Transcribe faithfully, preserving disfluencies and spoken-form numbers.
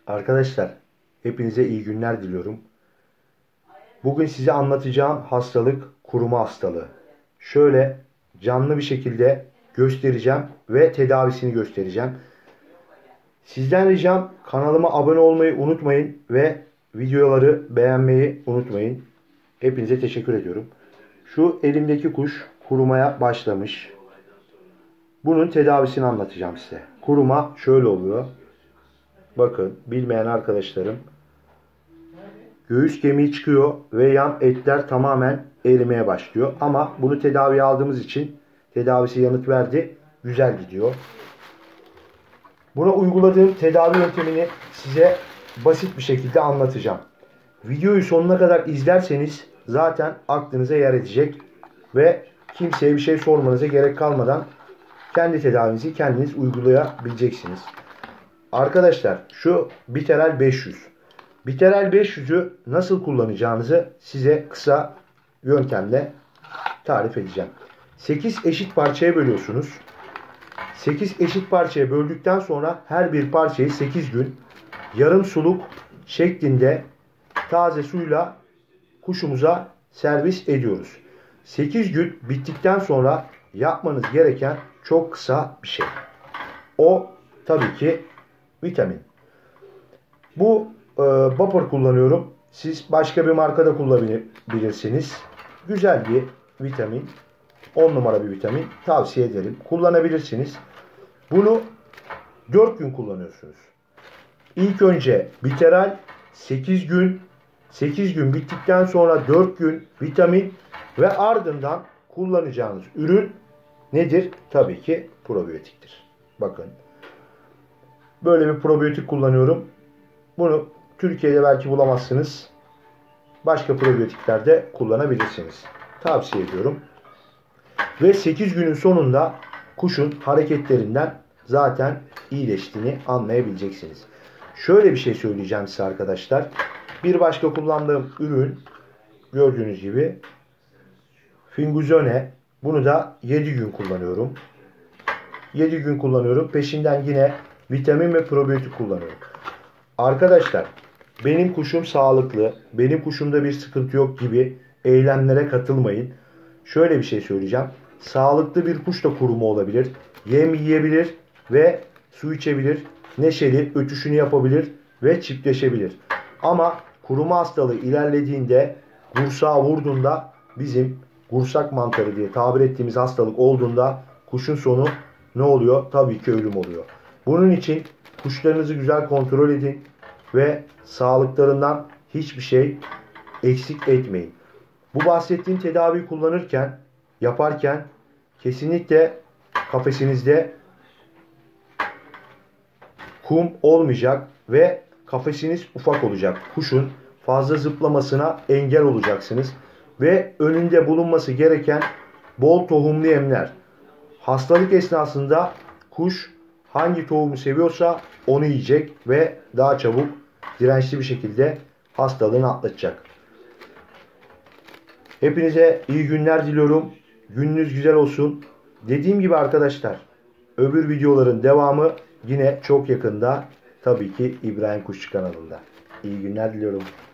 Arkadaşlar, hepinize iyi günler diliyorum. Bugün size anlatacağım hastalık kuruma hastalığı. Şöyle canlı bir şekilde göstereceğim ve tedavisini göstereceğim. Sizden ricam kanalıma abone olmayı unutmayın ve videoları beğenmeyi unutmayın. Hepinize teşekkür ediyorum. Şu elimdeki kuş kurumaya başlamış. Bunun tedavisini anlatacağım size. Kuruma şöyle oluyor. Bakın, bilmeyen arkadaşlarım, göğüs kemiği çıkıyor ve yan etler tamamen erimeye başlıyor. Ama bunu tedaviye aldığımız için tedavisi yanıt verdi. Güzel gidiyor. Buna uyguladığım tedavi yöntemini size basit bir şekilde anlatacağım. Videoyu sonuna kadar izlerseniz zaten aklınıza yer edecek ve kimseye bir şey sormanıza gerek kalmadan kendi tedavinizi kendiniz uygulayabileceksiniz. Arkadaşlar, şu Biteral beş yüz. Biteral beş yüzü nasıl kullanacağınızı size kısa yöntemle tarif edeceğim. sekiz eşit parçaya bölüyorsunuz. sekiz eşit parçaya böldükten sonra her bir parçayı sekiz gün yarım suluk şeklinde taze suyla kuşumuza servis ediyoruz. sekiz gün bittikten sonra yapmanız gereken çok kısa bir şey. O tabii ki vitamin. Bu e, Vapor kullanıyorum. Siz başka bir markada kullanabilirsiniz. Güzel bir vitamin. on numara bir vitamin. Tavsiye ederim. Kullanabilirsiniz. Bunu dört gün kullanıyorsunuz. İlk önce Biteral sekiz gün. sekiz gün bittikten sonra dört gün vitamin ve ardından kullanacağınız ürün nedir? Tabii ki probiyotiktir. Bakın. Böyle bir probiyotik kullanıyorum. Bunu Türkiye'de belki bulamazsınız. Başka probiyotiklerde kullanabilirsiniz. Tavsiye ediyorum. Ve sekiz günün sonunda kuşun hareketlerinden zaten iyileştiğini anlayabileceksiniz. Şöyle bir şey söyleyeceğim size arkadaşlar. Bir başka kullandığım ürün gördüğünüz gibi Finguzone. Bunu da yedi gün kullanıyorum. yedi gün kullanıyorum. Peşinden yine vitamin ve probiyotik kullanıyorum. Arkadaşlar, benim kuşum sağlıklı, benim kuşumda bir sıkıntı yok gibi eylemlere katılmayın. Şöyle bir şey söyleyeceğim. Sağlıklı bir kuş da kuruma olabilir. Yem yiyebilir ve su içebilir. Neşeli, ötüşünü yapabilir ve çiftleşebilir. Ama kuruma hastalığı ilerlediğinde, gursağa vurduğunda, bizim gursak mantarı diye tabir ettiğimiz hastalık olduğunda kuşun sonu ne oluyor? Tabii ki ölüm oluyor. Bunun için kuşlarınızı güzel kontrol edin ve sağlıklarından hiçbir şey eksik etmeyin. Bu bahsettiğim tedaviyi kullanırken, yaparken kesinlikle kafesinizde kum olmayacak ve kafesiniz ufak olacak. Kuşun fazla zıplamasına engel olacaksınız. Ve önünde bulunması gereken bol tohumlu yemler. Hastalık esnasında kuş hangi tohumu seviyorsa onu yiyecek ve daha çabuk dirençli bir şekilde hastalığını atlatacak. Hepinize iyi günler diliyorum. Gününüz güzel olsun. Dediğim gibi arkadaşlar, öbür videoların devamı yine çok yakında, tabii ki İbrahim Kuşçu kanalında. İyi günler diliyorum.